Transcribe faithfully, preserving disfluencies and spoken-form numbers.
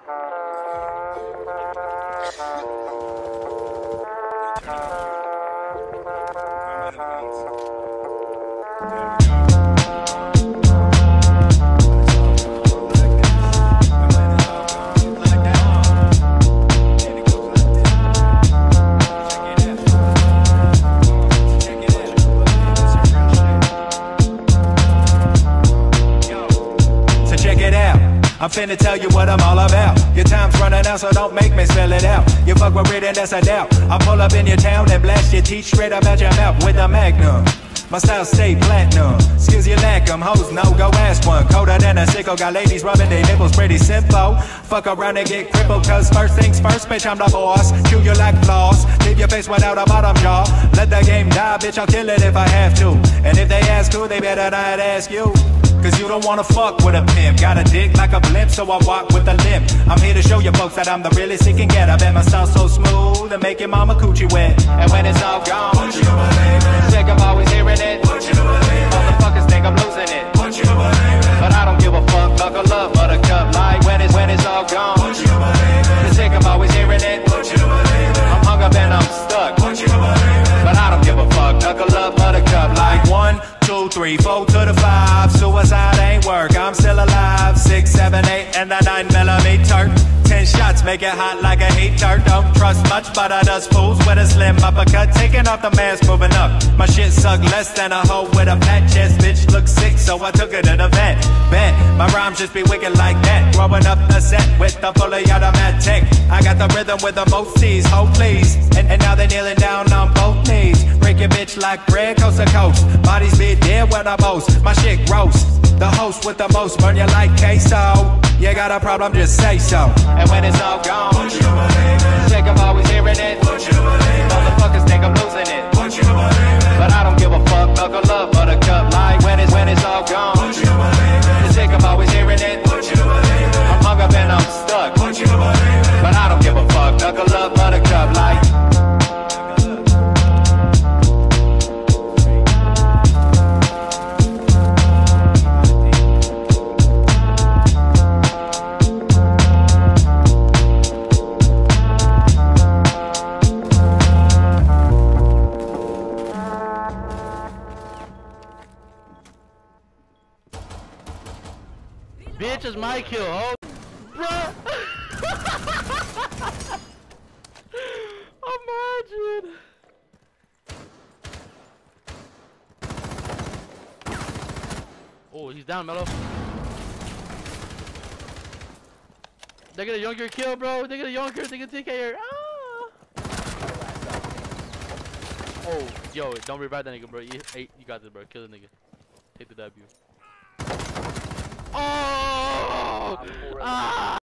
I'm finna tell you what I'm all about. Your time's running out, so don't make me spell it out. You fuck with reading, that's a doubt. I pull up in your town and blast your teeth straight up out your mouth with a magnum. My style stay platinum. Skills you lack 'em, hoes no, go ask one. Colder than a sicko, got ladies rubbing their nipples pretty simple. Fuck around and get crippled, cause first things first, bitch, I'm the boss. Chew you like floss, leave your face without a bottom jaw. Let the game die, bitch, I'll kill it if I have to. And if they ask who, they better not ask you. Cause you don't wanna fuck with a pimp. Got a dick like a blimp, so I walk with a limp. I'm here to show you folks that I'm the realest it can get. I bet my style so smooth and make your mama coochie wet. And when it's all gone, would you believe it? Sick of always hearing it. Would you believe it? Motherfuckers think I'm losing it. Would you believe it? But I don't give a fuck, buckle up, buttercup. Like when it's, when it's all gone, would you believe it? Sick of always hearing it. Would you believe it? I'm hung up and I'm stuck. Would you believe it? But I don't give a fuck, knuckle up, buttercup. Like one, two, three, four to the five. Suicide ain't work, I'm still alive. Six, seven, eight, and a nine millimeter. Ten shots make it hot like a heater. Don't trust much, but I does fools with a slim uppercut. Taking off the mask, moving up. My shit suck less than a hoe with a fat chest. Bitch look sick, so I took her to the vet. Bet, my rhymes just be wicked like that. Growing up the set with the fully automatic. I got the rhythm with the most C's, ho please. And, and now they kneeling down on both knees. Break your bitch like bread, coast to coast. Bodies be dead when I boast. My shit gross. The host with the most, burn you like queso. You got a problem, just say so. And when it's all gone, would you believe it? Sick of always hearing it. Would you believe it? Motherfuckers think I'm losing it. Would you believe it? But I don't give a fuck, buckle up, buttercup. Like when it's, when it's all gone, would you believe it? Sick of always hearing it. Would you believe it? I'm hung up and I'm stuck. Would you believe it? But I don't give a fuck, knuckle up, buttercup. Like bitch is my kill, oh bruh. Imagine. Oh, he's down, Mellow. They get a younger kill, bro. They get a younger, they get a T K. Ah. Oh, yo, don't revive that nigga, bro. You, hey, you got this, bro. Kill the nigga. Take the W. Oh! Ah!